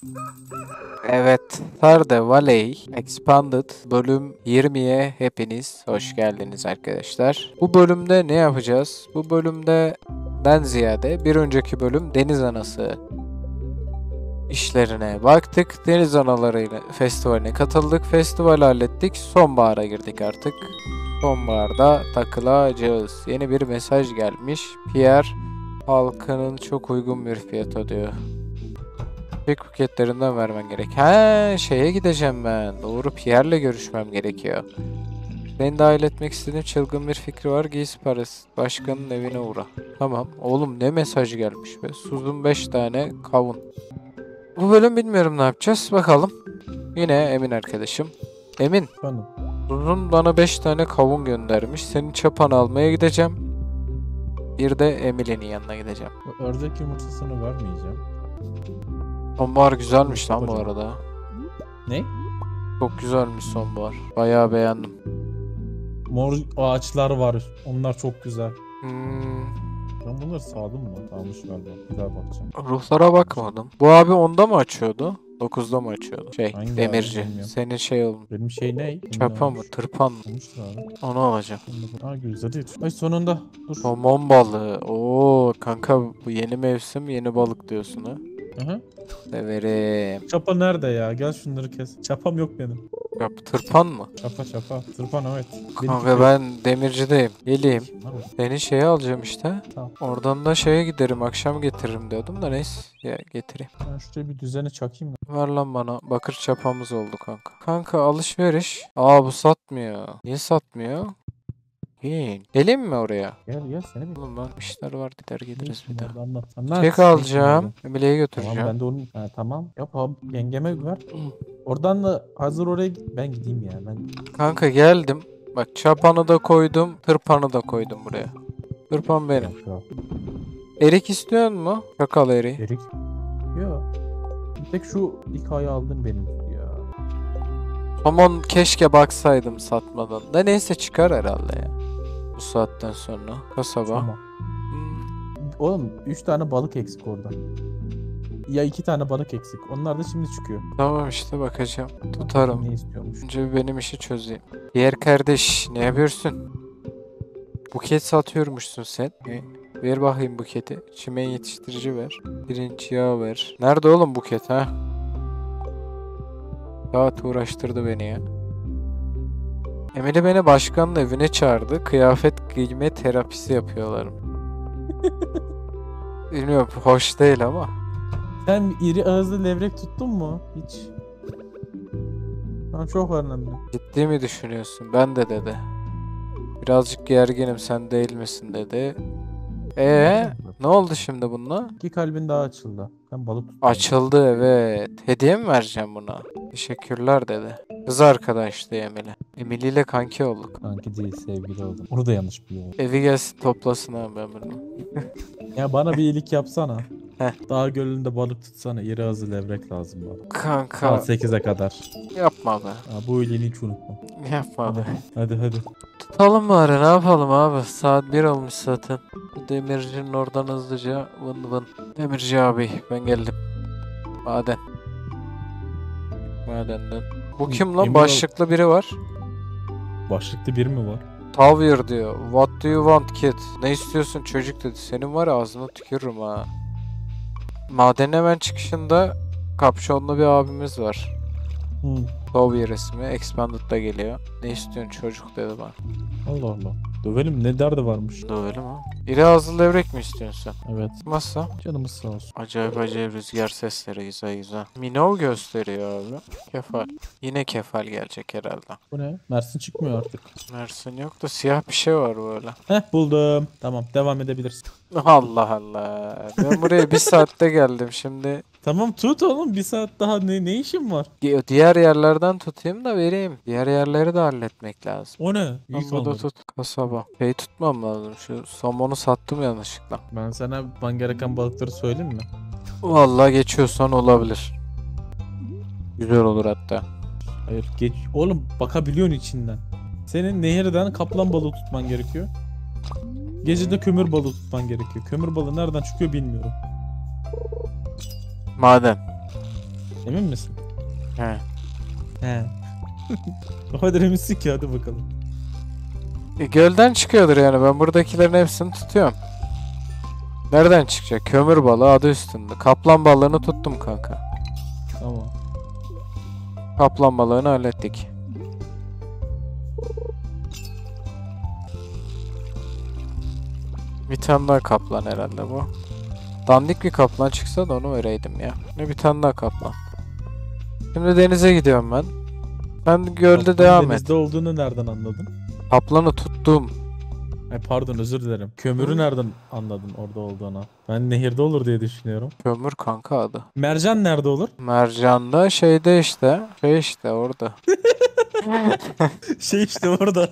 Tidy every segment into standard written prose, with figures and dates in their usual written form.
Evet, Stardew Valley Expanded bölüm 20'ye hepiniz hoş geldiniz arkadaşlar. Bu bölümde ne yapacağız? Bu bölümden ziyade bir önceki bölüm deniz anası işlerine baktık. Deniz analarıyla festivaline katıldık. Festivali hallettik. Sonbahara girdik artık. Sonbaharda takılacağız. Yeni bir mesaj gelmiş. Pierre halkının çok uygun bir fiyata diyor. Tek paketlerinden vermen gerek. He, şeye gideceğim ben. Doğru, Pierre'le görüşmem gerekiyor. Beni dahil etmek istediğim çılgın bir fikri var. Giysi parası. Başkanın evine uğra. Tamam. Oğlum ne mesaj gelmiş be. Suzun 5 tane kavun. Bu bölüm bilmiyorum ne yapacağız. Bakalım. Yine Emin arkadaşım. Emin. Efendim? Suzun bana 5 tane kavun göndermiş. Senin çapanı almaya gideceğim. Bir de Emily'nin yanına gideceğim. O ördek yumurtasını vermeyeceğim. Sonbahar güzelmiş lan bu arada. Ne? Çok güzelmiş sonbahar. Bayağı beğendim. Mor ağaçlar var. Onlar çok güzel. Hmm, Ben bunları sağdım mı? Sağmış galiba. Bir daha bakacağım. ruhlara bakmadım. Bu abi 10'da mı açıyordu? 9'da mı açıyordu? Hangi Demirci. abi bilmiyorum. Senin şey olmuş. Benim şey ne? Çapa mı? Tırpan mı? Olmuştur abi. Onu alacağım. Ha güzel değil. Ay sonunda. Dur. Somon balığı. Oo kanka, bu yeni mevsim yeni balık diyorsun ha. Aha. Severim. Çapa nerede ya? Gel şunları kes. Çapam yok benim. Ya bu tırpan mı? Çapa. Tırpan evet. Kanka ben demircideyim. Geleyim. Var mı? Seni şeye alacağım işte. Tamam. Oradan da şeye giderim. Akşam getiririm diyordum da neyse. Ya getireyim. Ben şuraya bir düzene çakayım da. Ver lan bana. Bakır çapamız oldu kanka. Kanka alışveriş. Aa bu satmıyor. Niye satmıyor? Geleyim mi oraya? Gel seni bir. Oğlum ben işler var, gider geliriz bir daha. Anlat. Çek alacağım. Emily'ye götüreceğim. Tamam ben de onu tamam. Yap abi yengeme ver. Oradan da hazır oraya git. Ben gideyim ya. Kanka geldim. Bak çapanı da koydum. Tırpanı da koydum buraya. Tırpan benim. Yok. Erik istiyor mu? Çakal eriği. Erik. Yok. Bir tek şu hikaye aldın benim ya. Aman keşke baksaydım satmadan. Da neyse çıkar herhalde ya. Bu saatten sonra. Kasaba. Tamam. Hmm. Oğlum 3 tane balık eksik orada. Ya 2 tane balık eksik. Onlar da şimdi çıkıyor. Tamam işte bakacağım. Tutarım. Ne istiyormuş? Önce bir benim işi çözeyim. Diğer kardeş ne yapıyorsun? Buket satıyormuşsun sen. Ver bakayım buketi. Çimen yetiştirici ver. Pirinç yağı ver. Nerede oğlum buket ha? Saat uğraştırdı beni ya. Emine beni başkanın evine çağırdı. Kıyafet giyme terapisi yapıyorlar. Bilmiyorum, hoş değil ama. Sen iri ağızlı levrek tuttun mu? Hiç. Ben çok önemli. Ciddi mi düşünüyorsun? Ben de dedi. Birazcık gerginim, sen değil misin dedi. Ne oldu şimdi bununla? 2 kalbin daha açıldı. Ben balık tuttum. Açıldı evet. Hediye mi vereceğim buna? Teşekkürler dedi. Kız arkadaştı Emily. Emily ile kanki olduk. Kanki değil sevgili oldum. Onu da yanlış biliyorum. Evi gelsin toplasın ha ben bunu. Ya bana bir iyilik yapsana. Heh. Dağ gölünde balık tutsana. İri ağızlı levrek lazım bana. Kanka Saat 8'e kadar. yapma be. Ha, bu iyiliğini hiç unutma. Yapma be. Hadi. Tutalım bari, ne yapalım abi. Saat 1 olmuş zaten. Bu demircinin oradan hızlıca vın vın. Demirci abi ben geldim. Maden. Madenden. Bu kim lan? Emin ol- Başlıklı biri var. Başlıklı bir mi var? Tavir diyor. What do you want kid? Ne istiyorsun çocuk dedi. Senin var ya ağzına tükürürüm ha. Madenin hemen çıkışında kapşonlu bir abimiz var. Hı. Tavir ismi. Expanded'da geliyor. Ne istiyorsun çocuk dedi bana. Allah Allah. Dövelim ne derdi varmış. Dövelim ha. İri ağızlı levrek mi istiyorsun sen? Evet. Masa. Canımız sağ olsun. Acayip rüzgar sesleri güzel. Minov gösteriyor abi. Kefal. Yine kefal gelecek herhalde. Bu ne? Mersin çıkmıyor artık. Mersin yok da siyah bir şey var böyle. Heh buldum. Tamam devam edebilirsin. Allah Allah. Ben buraya bir saatte geldim şimdi. Tamam tut oğlum bir saat daha ne işin var? Diğer yerlerden tutayım da vereyim. Diğer yerleri de halletmek lazım. O ne? İyi Burada kalmadı. tut. Kasaba. Şey tutmam lazım. Şu somonu sattım yanlışlıkla. Ben sana ban gereken balıkları söyleyeyim mi? Vallahi geçiyorsan olabilir. Güzel olur hatta. Hayır geç. Oğlum bakabiliyorsun içinden. Senin nehirden kaplan balığı tutman gerekiyor. Gece de kömür balığı tutman gerekiyor. Kömür balığı nereden çıkıyor bilmiyorum. Maden. Emin misin? He. He. O kadar eminsin ki hadi bakalım. Gölden çıkıyordur yani. Ben buradakilerin hepsini tutuyorum. Nereden çıkacak? Kömür balığı adı üstünde. Kaplan balığını tuttum kanka. Tamam. Kaplan balığını hallettik. Bir tane daha kaplan herhalde bu. Dandik bir kaplan çıksa da onu vereydim ya. Ne bir tane daha kaplan. Şimdi denize gidiyorum ben. Sen gölde Kaplan devam et. denizde olduğunu nereden anladın? Kaplanı tuttum. Pardon özür dilerim. Kömürü nereden anladın orada olduğunu? Ben nehirde olur diye düşünüyorum. Kömür kanka adı. Mercan nerede olur? Mercan da şeyde işte. Şey işte orada. Şey işte orada.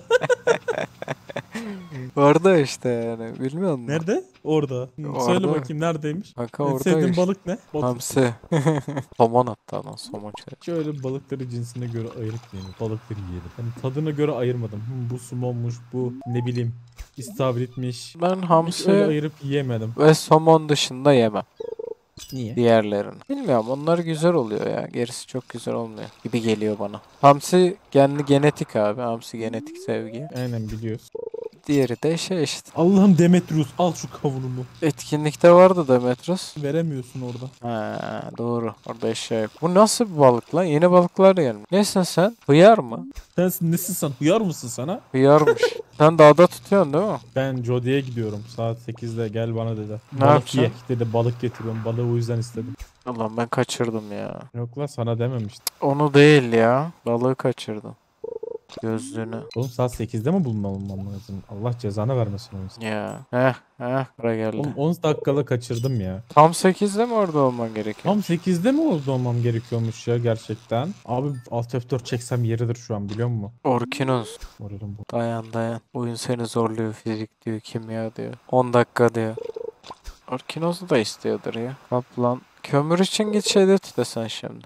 Orada işte yani. Bilmiyor musun? Nerede? Orada. Orada. Söyle bakayım neredeymiş? Kanka En orada sevdiğin işte. balık ne? Balık. Hamsi. Somon hatta lan somon şey. Şöyle balıkları cinsine göre ayırıp yiyelim. Balıkları yiyelim. Hani tadına göre ayırmadım. Bu sumonmuş, bu ne bileyim istavritmiş. Ben Hiç öyle hamsi ayırıp yiyemedim. ve somon dışında yemem. Niye? Diğerlerini. Bilmiyorum onlar güzel oluyor ya. Gerisi çok güzel olmuyor gibi geliyor bana. Hamsi kendi genetik abi. Hamsi genetik sevgi. Aynen biliyoruz. Diğeri de şey işte. Allah'ım Demetrius al şu kavununu. Etkinlikte vardı Demetros. Veremiyorsun orada. Ha doğru. Orada eşya yok. Bu nasıl bir balık lan? Yeni balıklar gelmiş. Nesin sen? Hıyar mı? Sen nesin sen? Hıyar mısın sana? Hıyarmış. Sen dağda tutuyorsun değil mi? Ben Jody'ye gidiyorum. Saat 8'de gel bana dedi. Ne Balık yapacaksın? ye dedi. Balık getiriyorum. Balığı o yüzden istedim. Allah'ım ben kaçırdım ya. Yok lan sana dememiştim. Onu değil ya. Balığı kaçırdım. Gözlüğünü. Oğlum saat 8'de mi bulmam lazım? Allah cezanı vermesin o yüzden. Ya. Buraya geldi. Oğlum 10 dakikada kaçırdım ya. Tam 8'de mi orada olman gerekiyor? Tam 8'de mi orada olmam gerekiyormuş ya gerçekten? Abi alt F4 çeksem yeridir şu an biliyor musun? Orkinos. Moralim bu. Dayan. Oyun seni zorluyor. Fizik diyor, kimya diyor. 10 dakika diyor. Orkinos'u da istiyordur ya. Kaplan. Kömür için git şeyde tutasın şimdi.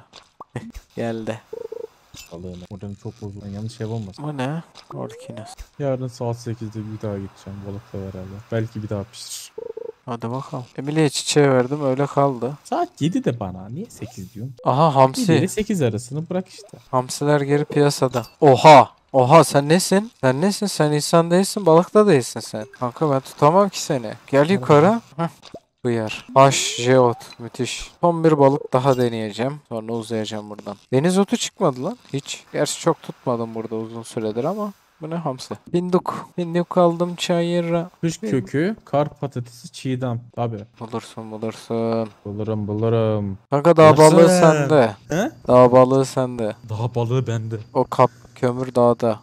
Geldi. Balığını. Moralim çok bozuldu. Yanlış şey olmasın. Bu ne? Orkinos. Yarın saat 8'de bir daha gideceğim balıkla beraber. Belki bir daha pişirir. Hadi bakalım. Emily'ye çiçeği verdim öyle kaldı. Saat 7 de bana. Niye 8 diyorsun? Aha 7 hamsi. ile 8 arasını bırak işte. Hamsiler geri piyasada. Oha. Oha sen nesin? Sen nesin? Sen insan değilsin, balık da değilsin sen. Kanka ben tutamam ki seni. Gel yukarı. Heh. Hıyar. Haş, jeot. Müthiş. Son bir balık daha deneyeceğim. Sonra uzayacağım buradan. Deniz otu çıkmadı lan. Hiç. Gerçi çok tutmadım burada uzun süredir ama. Bu ne hamsi? Binduk. Binduk aldım çayıra. Kış kökü, kar patatesi, çiğdem. Tabii. Bulursun. Bulurum. Kanka dağ balığı Bulursun. sende. He? Dağ balığı sende. Daha balığı bende. O kömür dağda.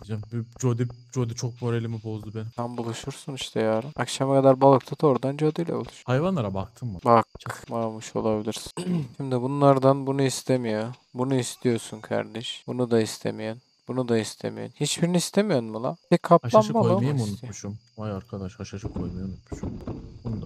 Jody çok moralimi bozdu benim. Tam buluşursun işte yarın. Akşama kadar balık tut oradan Jody ile buluş. Hayvanlara baktın mı? Bakmamış olabilirsin. Şimdi bunlardan bunu istemiyor. Bunu istiyorsun kardeş. Bunu da istemiyorsun. Bunu da istemiyorsun. Hiçbirini istemiyorsun mu lan? Bir kaplan Haşhaşı balığı koymayı mı mı istiyor? unutmuşum? Vay arkadaş haşhaşı koymayı unutmuşum. Bunu da.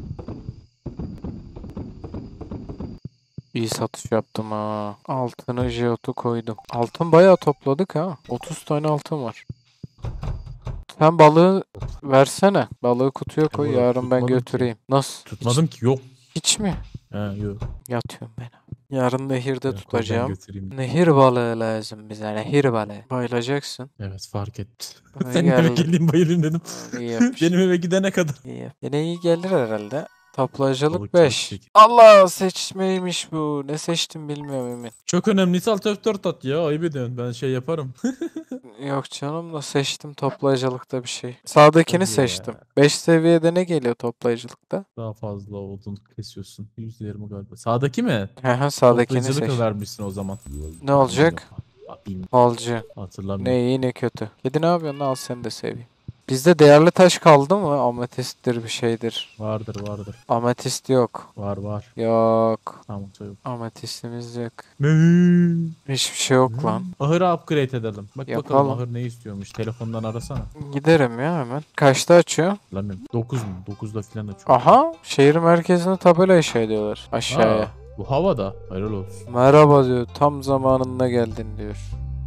İyi satış yaptım ha. Altını jeotu koydum. Altın bayağı topladık ha. 30 tane altın var. Sen balığı versene. Balığı kutuya koy. Balığı Yarın ben tutmadım ki. götüreyim. Nasıl? Tutmadım ki yok. Hiç mi? He yok. Yatıyorum ben. Yarın nehirde Ben koyacağım, tutacağım. götüreyim. Nehir balığı lazım bize. Nehir balığı. Bayılacaksın. Evet fark ettim. Ay, Senin eve geldi. geleyim bayılayım dedim. İyi yapmış. Benim eve gidene kadar. İyi yap. Yine iyi gelir herhalde. Toplayıcılık Balık 5. çekecek. Allah seçmeymiş bu. Ne seçtim bilmiyorum Emin. Çok önemliyse alt F4 at ya. Ayıp ediyorsun. Ben şey yaparım. Yok canım da seçtim toplayıcılıkta bir şey. Sağdakini Hadi ya. seçtim. 5 seviyede ne geliyor toplayıcılıkta? Daha fazla odun kesiyorsun. %20 galiba. Sağdaki mi? Hehe sağdakini Toplayıcılık seç. vermişsin o zaman. Ne olacak? Bilmiyorum. Falcı. Hatırlamıyorum. Ne iyi ne kötü. Kedi ne yapıyorsun? Al seni de seveyim. Bizde değerli taş kaldı mı? Ametisttir bir şeydir. Vardır. Ametist yok. Var. Yok. Tamam söyle. Ametistimiz yok. Ne? Hiçbir şey yok lan. Ahırı upgrade edelim. Bak Yapalım. bakalım ahır ne istiyormuş. Telefondan arasana. Giderim ya hemen. Kaçta açıyor? Hatırlamıyorum. 9 mu? 9'da falan açıyor. Aha. Şehir merkezine tabela inşa ediyorlar. Aşağıya. Aa, bu havada. Helal olsun. Merhaba diyor. Tam zamanında geldin diyor.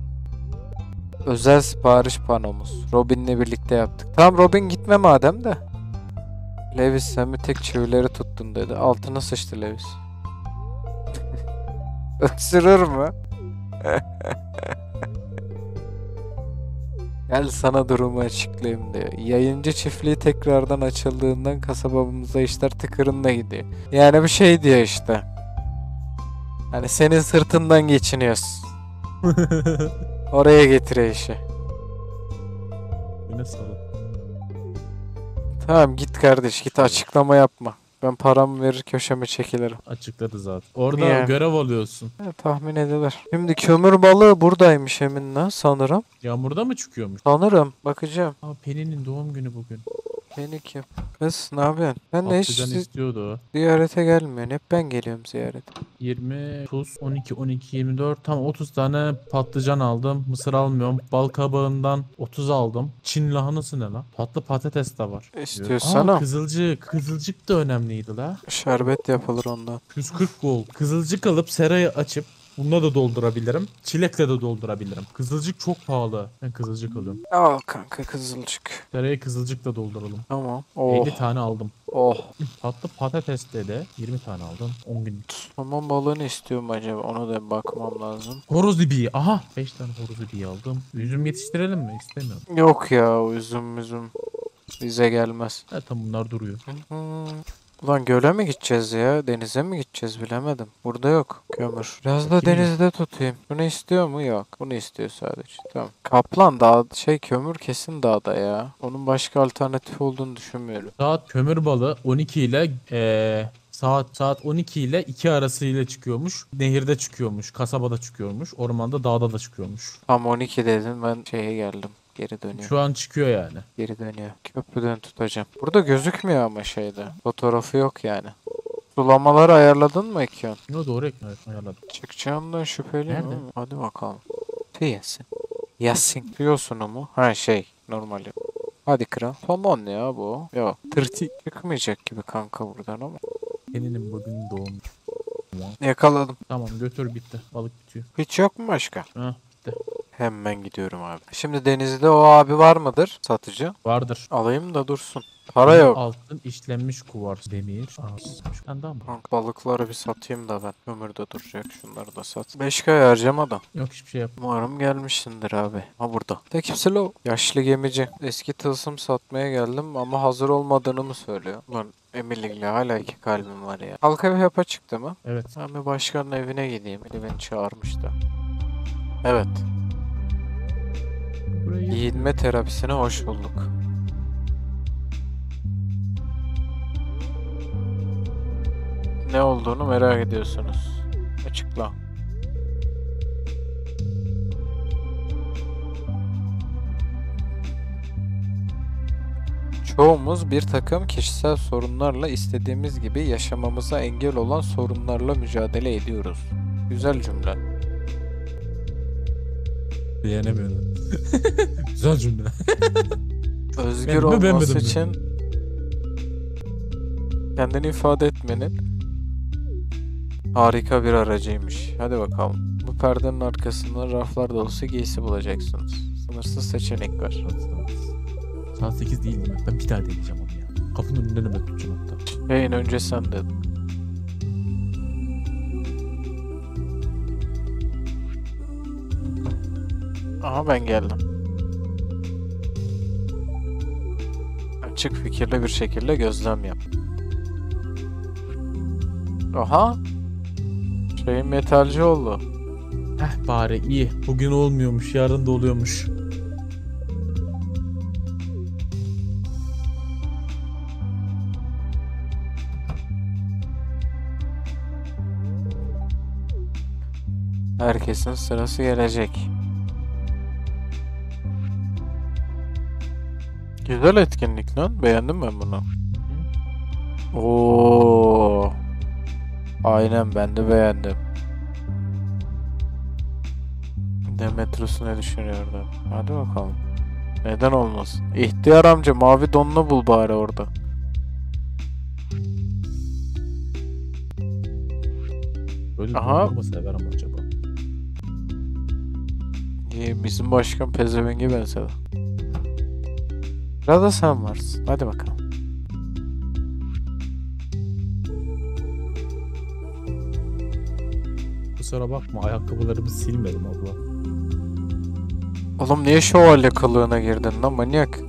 Özel sipariş panomuz. Robin'le birlikte yaptık. Tamam Robin gitme madem de. Lewis sen bir tek çivileri tuttun dedi. Altına sıçtı Lewis. Isırır mı? Gel sana durumu açıklayayım diyor. Yayıncı çiftliği tekrardan açıldığından kasabamızda işler tıkırında gidiyor. Yani bir şey diyor işte. Hani senin sırtından geçiniyoruz. Oraya getire işi. Yine salak. Tamam git kardeş git açıklama yapma. Ben paramı verir köşeme çekilirim. Açıkladı zaten. Orada Yani. görev alıyorsun. Tahmin edilir. Şimdi kömür balığı buradaymış Emin'le sanırım. Yağmurda mı çıkıyormuş? Sanırım. Bakacağım. Aa, Penny'nin doğum günü bugün. Beni kim? Kız ne yapıyorsun? Ben de hiç Patlıcan istiyordu o. ziyarete gelmiyorsun. Hep ben geliyorum ziyarete. 20, 30, 12, 12, 24. Tam 30 tane patlıcan aldım. Mısır almıyorum. Bal kabağından 30 aldım. Çin lahanası ne lan? Patlı patates de var. İstiyorsan Aa, al. kızılcık. Kızılcık da önemliydi la. Şerbet yapılır ondan. 140 gold. Kızılcık alıp serayı açıp bununla da doldurabilirim. Çilekle de doldurabilirim. Kızılcık çok pahalı. Ben kızılcık alıyorum. Al kanka kızılcık. Serayı kızılcıkla dolduralım. Tamam. Oh. 50 tane aldım. Oh. Patlı patates de 20 tane aldım. 10 gün. Somon balığını istiyorum acaba. Ona da bakmam lazım. Horoz ibiği. Aha. 5 tane horoz ibiği aldım. Üzüm yetiştirelim mi? İstemiyorum. Yok ya üzüm bize gelmez. Evet tam bunlar duruyor. Ulan göle mi gideceğiz ya? Denize mi gideceğiz bilemedim. Burada yok kömür. Biraz da Kim yiyor? denizde tutayım. Bunu istiyor mu? Yok. Bunu istiyor sadece. Tamam. Kaplan dağ kömür kesin dağda ya. Onun başka alternatif olduğunu düşünmüyorum. Saat kömür balığı 12 ile saat 12 ile 2 arasıyla çıkıyormuş. Nehirde çıkıyormuş. Kasabada çıkıyormuş. Ormanda dağda da çıkıyormuş. Tam 12 dedim ben şeye geldim. Geri dönüyor. Şu an çıkıyor yani. Geri dönüyor. Köprüden tutacağım. Burada gözükmüyor ama şeyde. Fotoğrafı yok yani. Sulamaları ayarladın mı Ekyon? Yo, doğru ayarladım. Çıkacağımdan şüpheliyim Nerede? ama. Hadi bakalım. Yasin. Yasin. Duyuyorsun mu? Ha normali. Hadi kral. Somon ya bu. Yok. Tırti. Çıkmayacak gibi kanka buradan ama. Senin bugün doğum. Yakaladım. Tamam götür bitti. Balık bitiyor. Hiç yok mu başka? Ha bitti. Hemen gidiyorum abi. Şimdi denizde o abi var mıdır? Satıcı. Vardır. Alayım da dursun. Para yok. Altın işlenmiş kuvars. Demir. Şu anda mı? Kanka balıkları bir satayım da ben. Ömür de duracak. Şunları da sat. 5K harcama da. Yok hiçbir şey yap. Umarım gelmişsindir abi. Ha burada. Tek kimse o. Yaşlı gemici. Eski tılsım satmaya geldim ama hazır olmadığını mı söylüyor? Lan Emirlikle hala 2 kalbim var ya. Halka bir hapa çıktı mı? Evet. Ben bir başkanın evine gideyim. Beni çağırmıştı. Evet. Burayı Giyinme terapisine hoş bulduk. Ne olduğunu merak ediyorsunuz. Açıkla. Çoğumuz bir takım kişisel sorunlarla istediğimiz gibi yaşamamıza engel olan sorunlarla mücadele ediyoruz. Güzel cümle. beğenemiyorum. Güzel cümle. Özgür Ben mi, olması beğenmedim mi? için kendini ifade etmenin harika bir aracıymış. Hadi bakalım. Bu perdenin arkasında raflar dolusu giysi bulacaksınız. Sınırsız seçenek var. Saat 8 değil mi? Ben bir daha deneyeceğim onu ya. Kapının önünden hemen tutacağım hatta. Yayın önce sen dedin. Aha ben geldim. Açık fikirli bir şekilde gözlem yap. Aha. Şeyin metalci oldu. Heh bari iyi. Bugün olmuyormuş, yarın da oluyormuş. Herkesin sırası gelecek. Güzel etkinlik lan. Beğendim ben bunu. Oo. Aynen ben de beğendim. Demetrius ne düşünüyordu? Hadi bakalım. Neden olmasın? İhtiyar amca mavi donunu bul bari orada. Böyle Aha. dondurma sever ama acaba? İyi, bizim başkan pezevengi benzedi. Sırada sen varsın. Hadi bakalım. kusura bakma, ayakkabılarımı silmedim abla. Oğlum niye şövalye kılığına girdin lan manyak?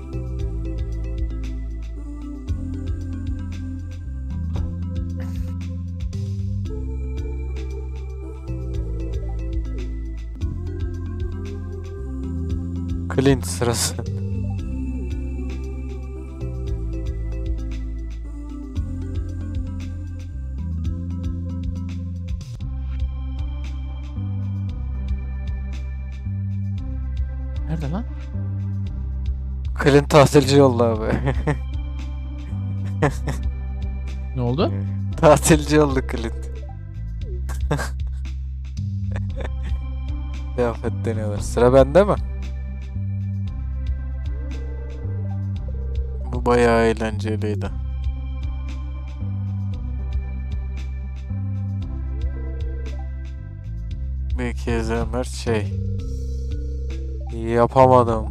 Clint sırası. Nerede lan? Clint tatilci yolda abi. Ne oldu? Tatilci yolda Clint. Kıyafet deniyorlar. Sıra bende mi? Bu bayağı eğlenceliydi. Belki Ezelmer yapamadım.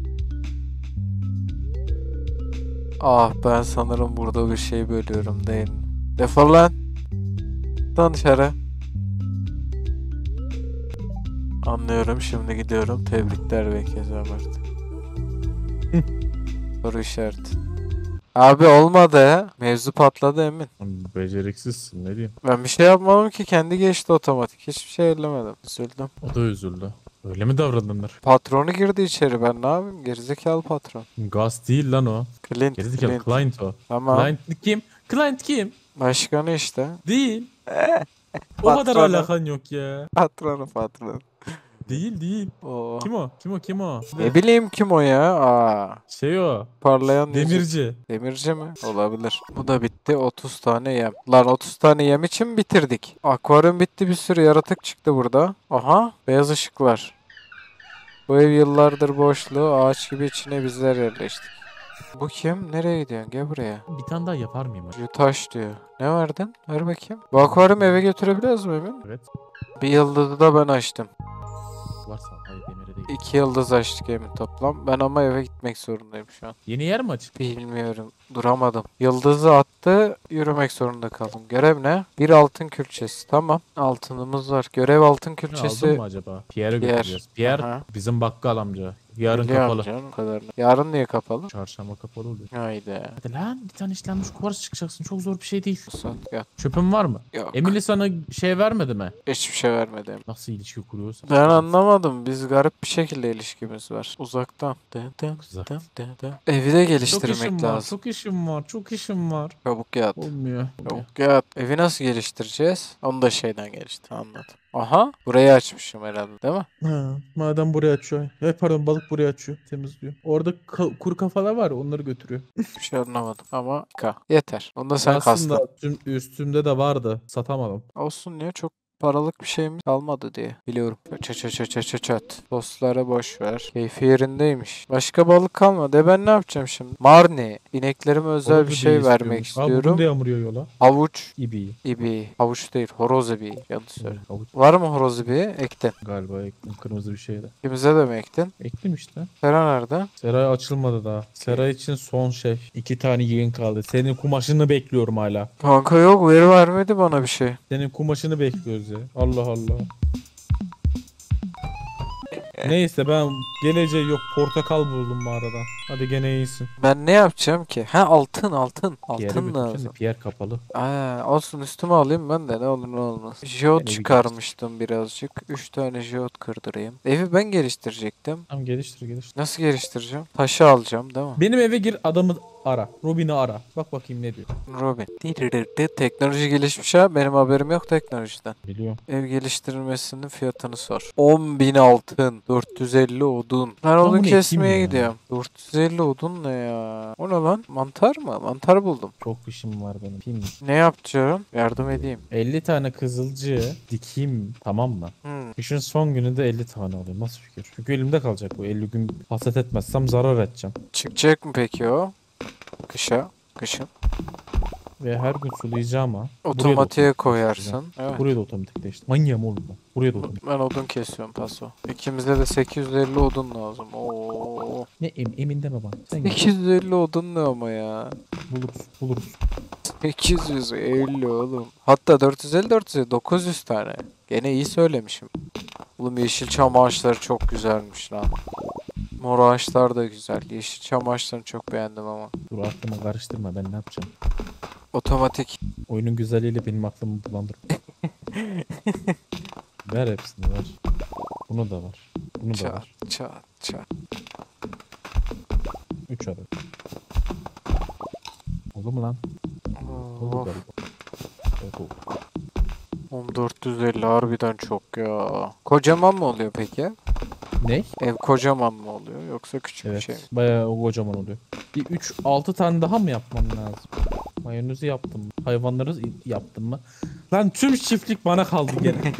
Ah ben sanırım burada bir şey bölüyorum değil mi? Defol lan. Lan dışarı. Anlıyorum şimdi gidiyorum. Tebrikler belki Ezelmer. Soru işareti. Abi olmadı. Mevzu patladı emin. Beceriksizsin, ne diyeyim. Ben bir şey yapmadım ki kendi geçti otomatik. Hiçbir şey ellemedim. Üzüldüm. O da üzüldü. Öyle mi davranılır? Patronu girdi içeri ben ne yapayım? Gerizekalı patron. Gaz değil lan o. Clint. Gerizekalı Clint. client o. Tamam. Client kim? Client kim? Başkanı işte. Değil. O kadar Patronu. alakan yok ya. Patronu. Değil. Oo. Kim o? Ne bileyim kim o ya? Aa. Şey o. Parlayan yüzük. Demirci. Demirci mi? Olabilir. Bu da bitti. 30 tane yem. Lan 30 tane yem için bitirdik. Akvaryum bitti, bir sürü yaratık çıktı burada. Aha. Beyaz ışıklar. Bu ev yıllardır boşluğu, ağaç gibi içine bizler yerleştik. Bu kim? Nereye gidiyorsun? Gel buraya. Bir tane daha yapar mıyım? Taş diyor. Ne verdin? Ver bakayım. Bu akvaryumu eve götürebiliyoruz mu Emin? Evet. Bir yıldızı da ben açtım. Varsa hayır, demire değil. 2 yıldız açtık Emin toplam. Ben ama eve gitmek zorundayım şu an. Yeni yer mi açık? Bilmiyorum. Duramadım. Yıldızı attı. Yürümek zorunda kaldım. Görev ne? Bir altın külçesi. Tamam. Altınımız var. Görev altın Aldın külçesi. mı acaba? Pierre'e götüreceğiz. Pierre Aha. bizim bakkal amca. Yarın Biliyorum kapalı. canım, o kadarını. Yarın niye kapalı? Çarşamba kapalı oluyor. Haydi. Hadi lan, bir tane işlenmiş kuvars çıkacaksın. Çok zor bir şey değil. Sat yat. Çöpün var mı? Yok. Emily sana şey vermedi mi? Hiçbir şey vermedim. Nasıl ilişki kuruyorsun? Ben anlamadım. Biz garip bir şekilde ilişkimiz var. Uzaktan. Uzak. Evi de Çok geliştirmek işim var, lazım. çok işim var. Çabuk yat. Olmuyor. Çabuk yat. Evi nasıl geliştireceğiz? Onu da şeyden geliştir. Anladım. Aha. Burayı açmışım herhalde değil mi? Ha, madem buraya açıyor. Pardon, balık buraya açıyor. Temizliyor. Orada kuru kafalar var ya, onları götürüyor. Bir şey anlamadım. Ama yeter. Onu da sen Aslında kastın. üstümde de vardı. Satamadım. Olsun ya, çok paralık bir şeyimiz kalmadı diye biliyorum. Çat. Dostlara boş ver. Keyfi yerindeymiş. Başka balık kalmadı. Ben ne yapacağım şimdi? Marni. İneklerime özel Horozu bir şey diye vermek istiyormuş. Aa, bugün istiyorum. de yağmur yağıyor la. Havuç İbi. ibiği. Havuç değil. Horoz ibiği. Yanlış söyle. Havuç Var mı horoz ibiği? Ektin. galiba ektim. Kırmızı bir şeydi. İkimize de mi ektin? Ektim işte. Sera nerede? Seray açılmadı daha. Seray için son şey. 2 tane yığın kaldı. Senin kumaşını bekliyorum hala. Kanka yok. Veri vermedi bana bir şey. Senin kumaşını bekliyoruz ya. Allah Allah. Neyse, ben geleceği yok. Portakal buldum mağaradan. Hadi gene iyisin. Ben ne yapacağım ki? Ha altın. Pierre'e Altın götürsene. lazım. Pierre kapalı. Aa, olsun üstüme alayım ben de ne olur ne olmaz. Jeot bir çıkarmıştım birazcık. 3 tane jeot kırdırayım. Evi ben geliştirecektim. Tamam, geliştir. Nasıl geliştireceğim? Taşı alacağım değil mi? Benim eve gir, adamı ara. Robin'i ara. Bak bakayım ne diyor. Robin. Teknoloji gelişmiş ha. Benim haberim yok teknolojiden. Biliyorum. Ev geliştirilmesinin fiyatını sor. 10.000 altın. 450 odun. Ben bunu odun ekeyim kesmeye ya. gidiyorum. 450 odun ne ya? O ne lan? Mantar mı? Mantar buldum. Çok işim var benim. Film. Ne yapacağım? Yardım edeyim. 50 tane kızılcı dikeyim, tamam mı? Kışın son gününde 50 tane alayım. Nasıl fikir? Çünkü elimde kalacak bu. 50 gün hasat etmezsem zarar edeceğim. Çıkacak mı peki o? Kışın. Ve her gün sulayacağım ha. Otomatiğe koyarsın. Evet. Buraya da otomatik değişti. Manyağım oğlum ben. Buraya da otomatik. Ben odun kesiyorum paso. İkimize de 850 odun lazım. Oo. Ne emin deme bana. Sen gel. 850 odun ne ama ya? Buluruz. 850 oğlum. Hatta 450 450 900 tane. Gene iyi söylemişim. Oğlum yeşilçam ağaçları çok güzelmiş lan. Mor ağaçlar da güzel. Yeşilçam ağaçlarını çok beğendim ama. Dur aklımı karıştırma, ben ne yapacağım? Otomatik. Oyunun güzelliğiyle benim aklımı bulandırma. Ver hepsini ver. Bunu da var. Bunu da Çat var. çat çat. 3 adet. Oldu mu lan? Oldu Of. galiba. Evet oldu. Oğlum 450 harbiden çok ya. Kocaman mı oluyor peki? Ne? Ev kocaman mı oluyor yoksa küçük bir Evet. şey mi? Bayağı kocaman oluyor. Bir 3-6 tane daha mı yapmam lazım? Mayonezi yaptım mı? Hayvanları yaptım mı? Lan tüm çiftlik bana kaldı gene.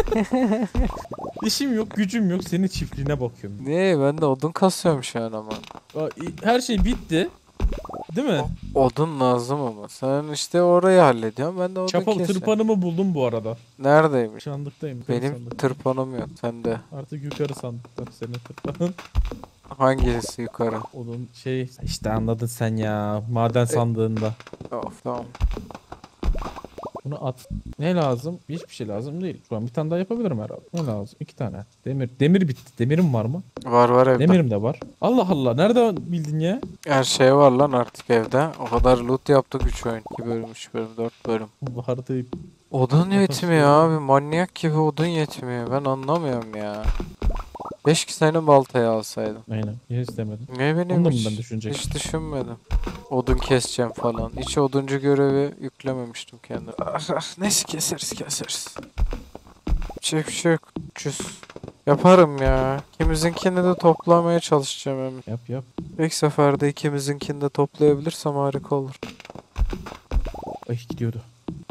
İşim yok, gücüm yok. Senin çiftliğine bakıyorum. Ne, ben de odun kasıyorum şu an ama. Her şey bitti. Değil mi? Odun lazım ama. Sen işte orayı hallediyorsun, ben de odun Çapalı kesiyorum. tırpanımı buldum bu arada. Neredeymiş? Sandıktayım. Yukarı Benim sandık. tırpanım yok, sende. Artık yukarı sandıkta senin tırpanın. Hangisi yukarı? Onun şey işte anladın sen ya. Maden sandığında. Of, tamam. Bunu at. Ne lazım? Hiçbir şey lazım değil. Şu an bir tane daha yapabilirim herhalde. Ne lazım? 2 tane. Demir. Demir bitti. Demirim var mı? Var evde. Demirim de var. Allah Allah. Nereden bildin ya? Her şey var lan artık evde. O kadar loot yaptık 3 oyun. 2 bölüm, 3 bölüm, 4 bölüm. Vardı. Odun yetmiyor abi. Manyak gibi odun yetmiyor. Ben anlamıyorum ya. Keşke senin baltayı alsaydım. Aynen. Hiç istemedim. Ne Onu bileyim da mı hiç, ben düşünecektim? hiç düşünmedim. Odun keseceğim falan. Hiç oduncu görevi yüklememiştim kendime. Neyse keseriz. Bir şey yok. Çüz. Yaparım ya. İkimizinkini de toplamaya çalışacağım hemen. Yap. İlk seferde ikimizinkini de toplayabilirsem harika olur. Ay gidiyordu.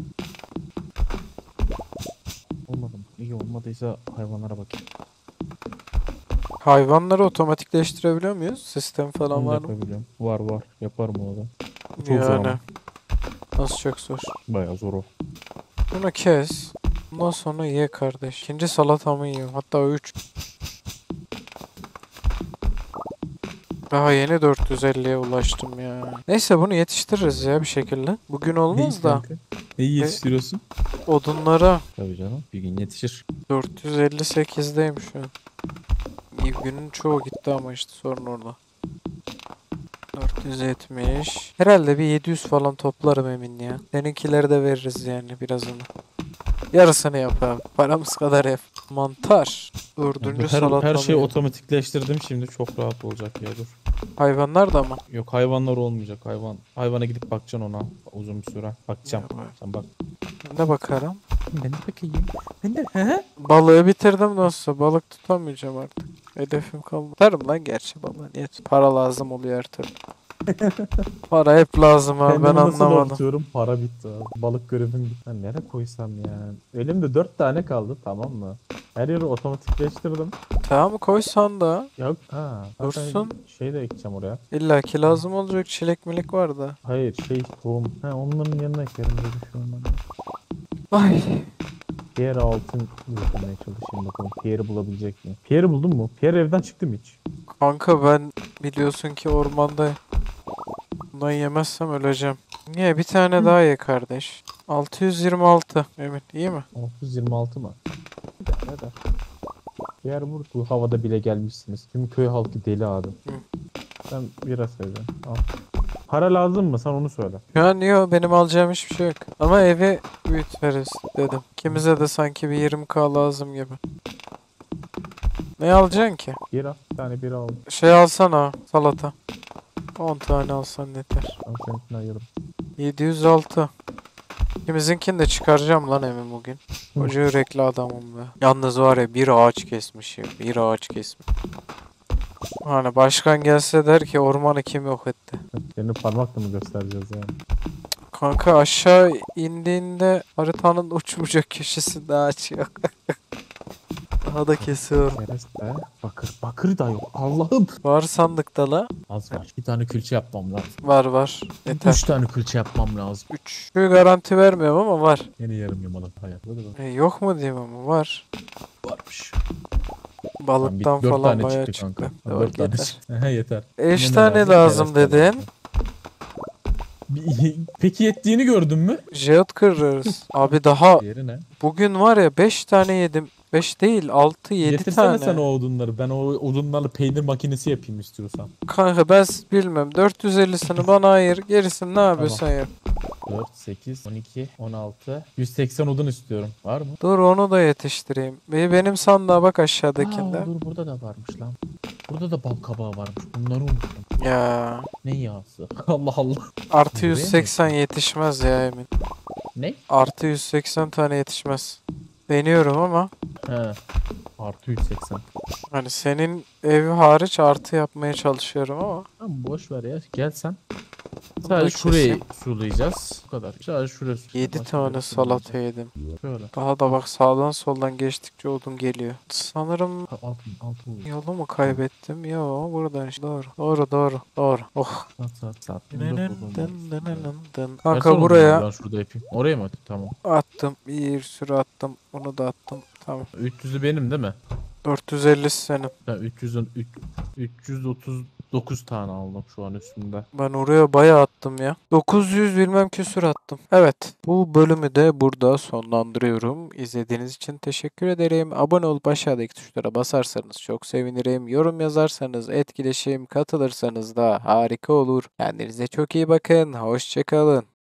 Olmadı mı? İyi olmadıysa hayvanlara bakayım. Hayvanları otomatikleştirebiliyor muyuz? Sistem falan Onu da var mı? yapabiliyorum. Var. Yaparım onu da. Çok zor Yani. ama. Nasıl çok zor? Bayağı zor o. Bunu kes. Bundan sonra ye kardeş. İkinci salatamı yiyorum. Hatta 3. Daha yeni 450'ye ulaştım ya. Neyse bunu yetiştiririz ya bir şekilde. Bugün olmaz da. kanka? Neyi yetiştiriyorsun? Odunlara Tabii canım. Bir gün yetişir. 458'deyim şu an. Günün çoğu gitti ama işte sorun orada. 470. Herhalde bir 700 falan toplarım emin ya. Seninkileri de veririz yani birazını. Yarısını yap abi. Paramız kadar yap. Mantar. Dördüncü Her salatamı şeyi yap. otomatikleştirdim, şimdi çok rahat olacak ya, dur. Hayvanlar da mı? Yok, hayvanlar olmayacak. Hayvana gidip bakacaksın ona uzun bir süre. Bakacağım. Ya, Sen bak. Ben de bakarım. Ben de bakayım. Ben de he? Balığı bitirdim nasılsa. Balık tutamayacağım artık. Hedefim kalmadı. Tutarım lan gerçi balığı. Niye? Para lazım oluyor her türlü. Para hep lazım abi, ben Kendimi nasıl anlamadım. avutuyorum? Para bitti abi. Balık görevim bitti. Ben nereye koysam ya? Elimde 4 tane kaldı, tamam mı? Her yeri otomatikleştirdim. Tamam koysan da. Yok. Ha. Dursun. Şey de ekeceğim oraya. İlla ki lazım olacak, çilek milik var da. Hayır, tohum. Ha, onların yanına ekerim dedi şu an. Ay. Pierre altın bulmaya çalışayım bakalım. Pierre'i bulabilecek miyim? Pierre'i buldun mu? Pierre evden çıktı mı hiç? Kanka ben biliyorsun ki ormanda. Bundan yemezsem öleceğim. Niye? Bir tane daha ye kardeş. 626. Emin iyi mi? 626 mı? Eder. Pierre bu havada bile gelmişsiniz. Tüm köy halkı deli abi. Ben biraz seveceğim. Al. Para lazım mı? Sen onu söyle. Şu an yok, benim alacağım hiçbir şey yok. Ama evi büyütmeriz dedim. İkimize de sanki bir 20k lazım gibi. Ne alacaksın ki? Bir al. Bir tane bir al. Şey alsana, salata. 10 tane alsan yeter. Ben seninkini ayırırım. 706. İkimizinkini de çıkaracağım lan emin bugün. Koca yürekli adamım be. Yalnız var ya, bir ağaç kesmişim. Bir ağaç kesmiş. Hani başkan gelse der ki ormanı kim yok etti. Seni parmakla mı göstereceğiz yani? Kanka aşağı indiğinde haritanın uçmayacak köşesinde ağaç yok. Daha da kesiyorum. Kereste. Bakır da yok. Allah'ım. Var sandıkta la. Az var. Bir tane külçe yapmam lazım. Var. Yeter. 3 tane külçe yapmam lazım. 3. Şu garanti vermiyorum ama var. Yeni yarım yamalı hayat. Yok mu diyeyim ama var. Varmış. Balıktan 4 falan tane bayağı çıktı çıktı. kanka. Doğru, 4 tane yeter. çıktı. Yeter. 3 Ne tane lazım Kereste dedin. Peki yettiğini gördün mü? Jeot kırarız. Abi daha Diğeri ne? bugün var ya 5 tane yedim. 5 değil 6-7 Getirsene sen o tane. odunları. Ben o odunlarla peynir makinesi yapayım istiyorsan. Kanka ben bilmem. 450'sini bana ayır. Gerisini ne Tamam. yapıyorsan yap. 4, 8, 12, 16. 180 odun istiyorum. Var mı? Dur onu da yetiştireyim. Benim sandığa bak Aa, aşağıdakinde. dur burada da varmış lan. Burada da bal kabağı varmış. Bunları unuttum. Ya Ne yağsı? Allah Allah. artı Buraya mı 180 yetişmez ya Emin. Ne? Artı 180 tane yetişmez. Deniyorum ama He. Artı 180. hani senin evi hariç artı yapmaya çalışıyorum ama. Tamam boş ver ya. Gel sen. Bunu da Sadece şurayı keseyim. sulayacağız. Bu kadar. Sadece şuraya 7 Başka tane bir şey salata sulayacağız. yedim. Şöyle. Daha da bak sağdan soldan geçtikçe odun geliyor. Sanırım Altın. yolu mu kaybettim? Yo buradan işte. Doğru. Oh. Saat. 24 odun var. Kanka Versene buraya odunları, ben şurada yapayım. Oraya mı atayım? Tamam. attım. Bir sürü attım. Bunu da attım. Tamam. 300'ü benim değil mi? 450 senin. Ben 339 tane aldım şu an üstümde. Ben oraya bayağı attım ya. 900 bilmem küsür attım. Evet. Bu bölümü de burada sonlandırıyorum. İzlediğiniz için teşekkür ederim. Abone olup aşağıdaki tuşlara basarsanız çok sevinirim. Yorum yazarsanız, etkileşim katılırsanız da harika olur. Kendinize çok iyi bakın. Hoşçakalın.